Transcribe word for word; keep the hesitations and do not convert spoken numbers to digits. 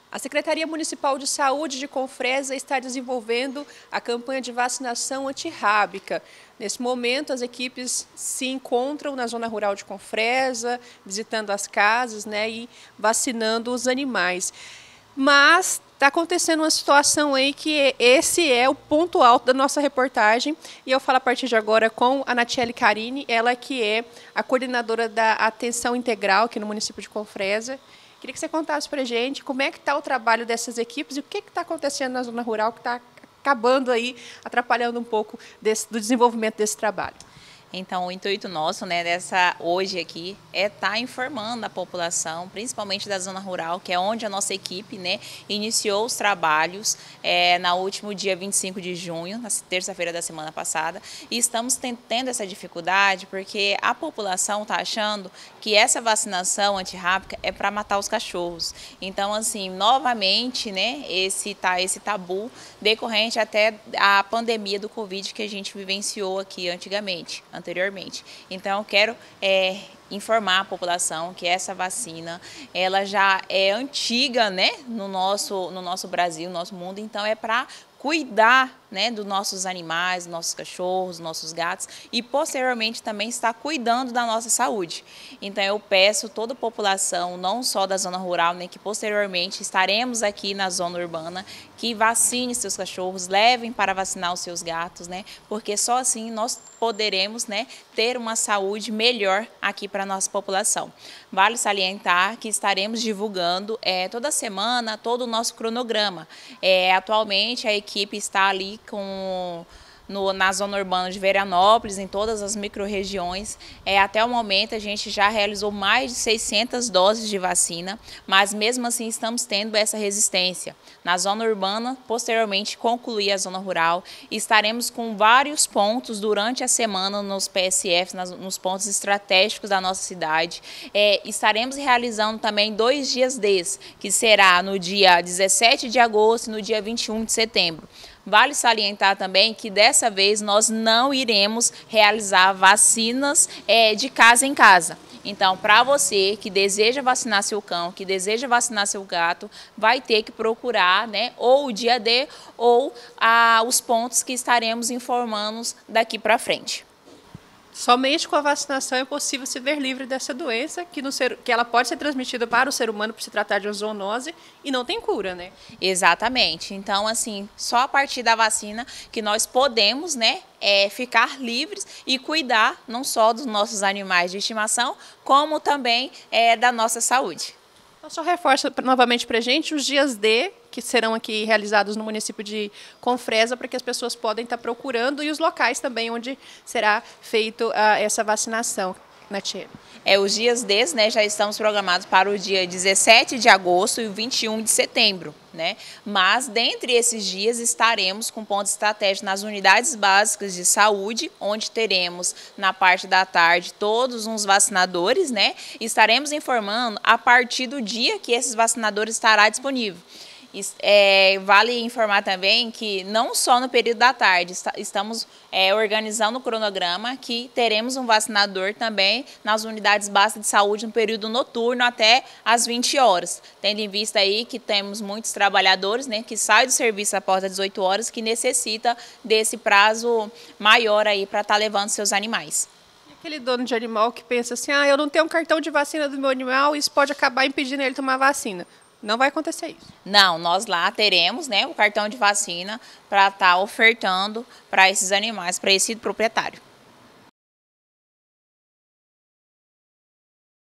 A Secretaria Municipal de Saúde de Confresa está desenvolvendo a campanha de vacinação antirrábica. Nesse momento, as equipes se encontram na zona rural de Confresa, visitando as casas, né, e vacinando os animais. Mas está acontecendo uma situação aí que esse é o ponto alto da nossa reportagem. E eu falo a partir de agora com a Natiele Carini, ela que é a coordenadora da Atenção Integral aqui no município de Confresa. Queria que você contasse para a gente como é que está o trabalho dessas equipes e o que está acontecendo na zona rural que está acabando aí, atrapalhando um pouco desse, do desenvolvimento desse trabalho. Então, o intuito nosso, né, dessa hoje aqui, é estar tá informando a população, principalmente da zona rural, que é onde a nossa equipe, né, iniciou os trabalhos é, na último dia vinte e cinco de junho, na terça-feira da semana passada, e estamos tendo essa dificuldade porque a população está achando que essa vacinação antirrábica é para matar os cachorros. Então, assim, novamente, né, esse, tá, esse tabu decorrente até a pandemia do Covid que a gente vivenciou aqui antigamente. anteriormente. Então, eu quero é, informar a população que essa vacina, ela já é antiga, né, no nosso, no nosso Brasil, no nosso mundo, então é para cuidar, né, dos nossos animais, dos nossos cachorros, dos nossos gatos e posteriormente também está cuidando da nossa saúde. Então eu peço a toda a população, não só da zona rural, né, que posteriormente estaremos aqui na zona urbana, que vacine seus cachorros, levem para vacinar os seus gatos, né, porque só assim nós poderemos, né, ter uma saúde melhor aqui para a nossa população. Vale salientar que estaremos divulgando é, toda semana todo o nosso cronograma. É, atualmente a equipe está ali com no, na zona urbana de Veranópolis, em todas as micro-regiões. É, até o momento a gente já realizou mais de seiscentas doses de vacina, mas mesmo assim estamos tendo essa resistência. Na zona urbana, posteriormente concluir a zona rural, estaremos com vários pontos durante a semana nos P S Fs, nas, nos pontos estratégicos da nossa cidade. É, estaremos realizando também dois dias Ds, que será no dia dezessete de agosto e no dia vinte e um de setembro. Vale salientar também que dessa vez nós não iremos realizar vacinas é, de casa em casa. Então, para você que deseja vacinar seu cão, que deseja vacinar seu gato, vai ter que procurar, né, ou o dia D ou ah, os pontos que estaremos informando daqui para frente. Somente com a vacinação é possível se ver livre dessa doença, que, no ser, que ela pode ser transmitida para o ser humano por se tratar de uma zoonose e não tem cura, né? Exatamente. Então, assim, só a partir da vacina que nós podemos, né, é, ficar livres e cuidar não só dos nossos animais de estimação, como também é, da nossa saúde. Então, só reforça novamente para a gente os dias D, que serão aqui realizados no município de Confresa, para que as pessoas podem estar procurando, e os locais também onde será feita uh, essa vacinação, Natiele. É, os dias D, né, já estamos programados para o dia dezessete de agosto e vinte e um de setembro, né? Mas, dentre esses dias, estaremos com pontos estratégicos nas unidades básicas de saúde, onde teremos, na parte da tarde, todos uns vacinadores, né? Estaremos informando a partir do dia que esses vacinadores estará disponível. É, vale informar também que não só no período da tarde, estamos é, organizando o cronograma que teremos um vacinador também nas unidades básicas de saúde no período noturno até às vinte horas, tendo em vista aí que temos muitos trabalhadores, né, que saem do serviço após as dezoito horas, que necessita desse prazo maior aí para estar levando seus animais. Aquele dono de animal que pensa assim, ah, eu não tenho um cartão de vacina do meu animal, isso pode acabar impedindo ele de tomar vacina. Não vai acontecer isso. Não, nós lá teremos, né, o cartão de vacina para estar ofertando para esses animais, para esse proprietário.